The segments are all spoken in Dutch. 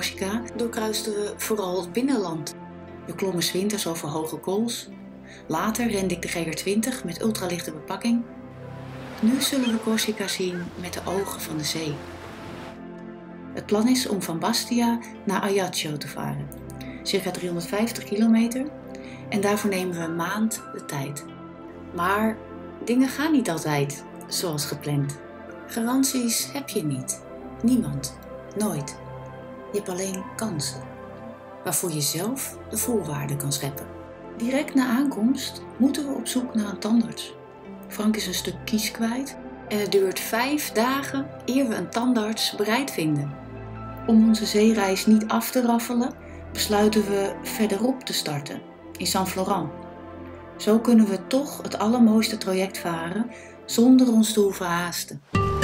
Corsica doorkruisten we vooral het binnenland. We klommen 's winters over hoge kools. Later rende ik de GR20 met ultralichte bepakking. Nu zullen we Corsica zien met de ogen van de zee. Het plan is om van Bastia naar Ajaccio te varen, circa 350 kilometer, en daarvoor nemen we een maand de tijd. Maar dingen gaan niet altijd zoals gepland. Garanties heb je niet. Niemand. Nooit. Je hebt alleen kansen, waarvoor je zelf de voorwaarden kan scheppen. Direct na aankomst moeten we op zoek naar een tandarts. Frank is een stuk kies kwijt en het duurt 5 dagen eer we een tandarts bereid vinden. Om onze zeereis niet af te raffelen, besluiten we verderop te starten, in San Florent. Zo kunnen we toch het allermooiste traject varen zonder ons te hoeven haasten.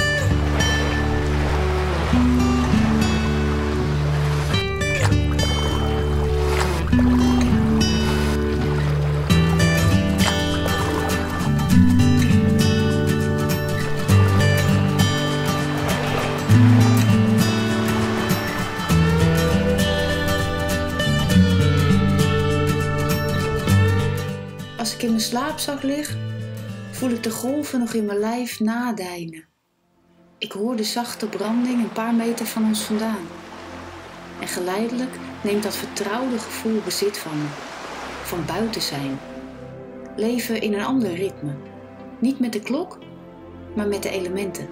Als ik in mijn slaapzak lig, voel ik de golven nog in mijn lijf nadijnen. Ik hoor de zachte branding een paar meter van ons vandaan. En geleidelijk neemt dat vertrouwde gevoel bezit van me. Van buiten zijn. Leven in een ander ritme. Niet met de klok, maar met de elementen.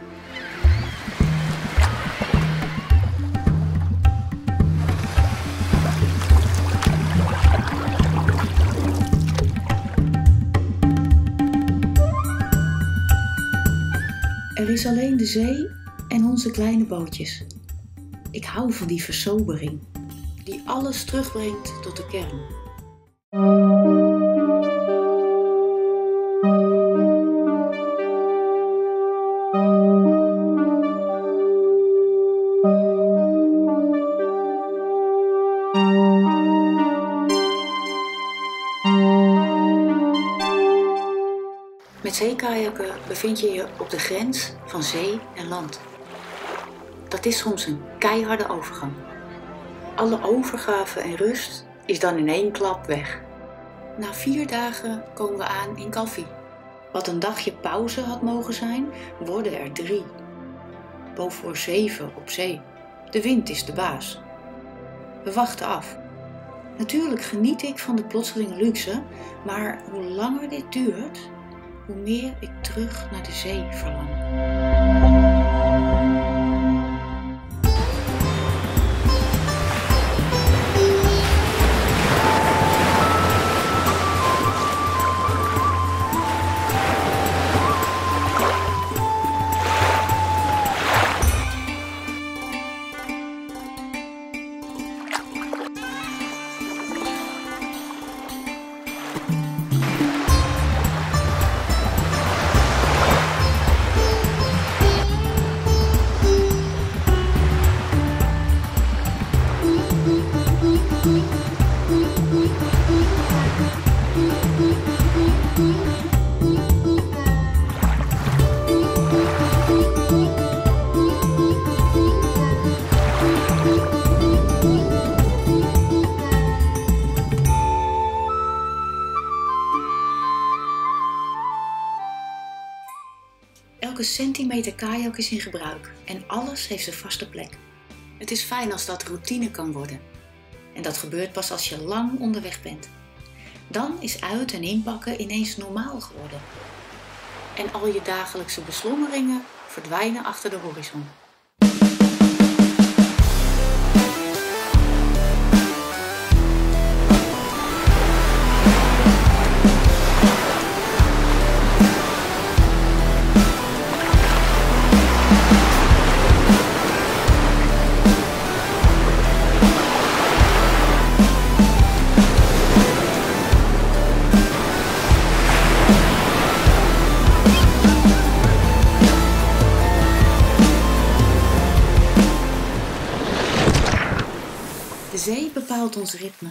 Er is alleen de zee en onze kleine bootjes. Ik hou van die versobering, die alles terugbrengt tot de kern. Met zeekajakken bevind je je op de grens van zee en land. Dat is soms een keiharde overgang. Alle overgave en rust is dan in één klap weg. Na 4 dagen komen we aan in Calvi. Wat een dagje pauze had mogen zijn, worden er 3. Boven 7 op zee. De wind is de baas. We wachten af. Natuurlijk geniet ik van de plotselinge luxe, maar hoe langer dit duurt, hoe meer ik terug naar de zee verlang. Elke centimeter kajak is in gebruik en alles heeft zijn vaste plek. Het is fijn als dat routine kan worden. En dat gebeurt pas als je lang onderweg bent. Dan is uit- en inpakken ineens normaal geworden. En al je dagelijkse beslommeringen verdwijnen achter de horizon. De zee bepaalt ons ritme.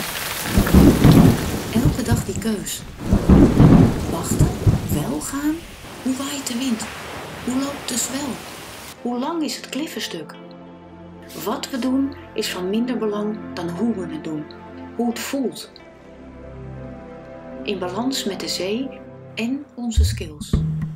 Elke dag die keus. Wachten? Wel gaan? Hoe waait de wind? Hoe loopt de zwel? Hoe lang is het kliffenstuk? Wat we doen is van minder belang dan hoe we het doen, hoe het voelt. In balans met de zee en onze skills.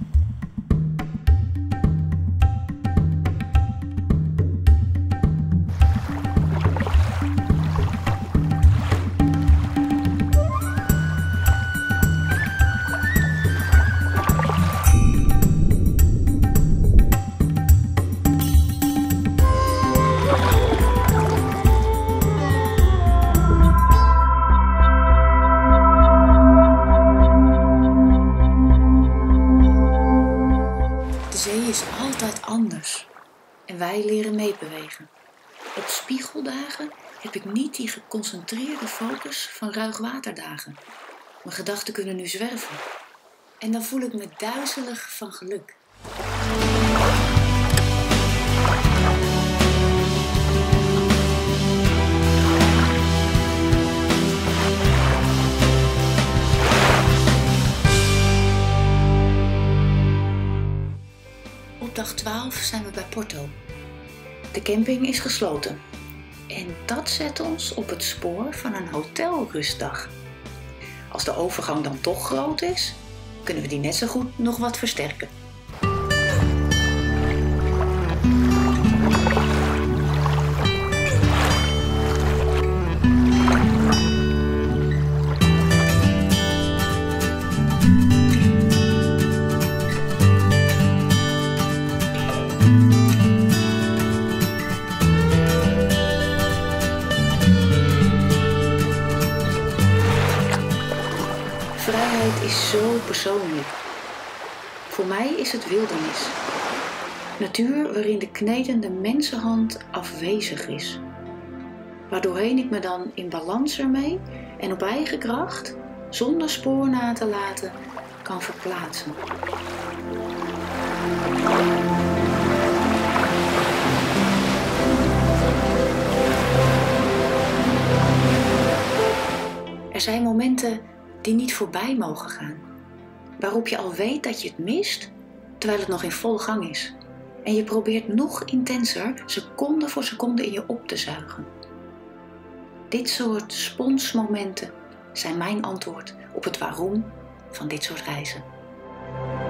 De zee is altijd anders en wij leren meebewegen. Op spiegeldagen heb ik niet die geconcentreerde focus van ruigwaterdagen. Mijn gedachten kunnen nu zwerven en dan voel ik me duizelig van geluk. Op dag 12 zijn we bij Porto. De camping is gesloten. En dat zet ons op het spoor van een hotelrustdag. Als de overgang dan toch groot is, kunnen we die net zo goed nog wat versterken. Vrijheid is zo persoonlijk. Voor mij is het wildernis. Natuur waarin de knedende mensenhand afwezig is. Waardoorheen ik me dan in balans ermee en op eigen kracht, zonder spoor na te laten, kan verplaatsen. Er zijn momenten die niet voorbij mogen gaan. Waarop je al weet dat je het mist, terwijl het nog in volle gang is. En je probeert nog intenser, seconde voor seconde in je op te zuigen. Dit soort sponsmomenten zijn mijn antwoord op het waarom van dit soort reizen.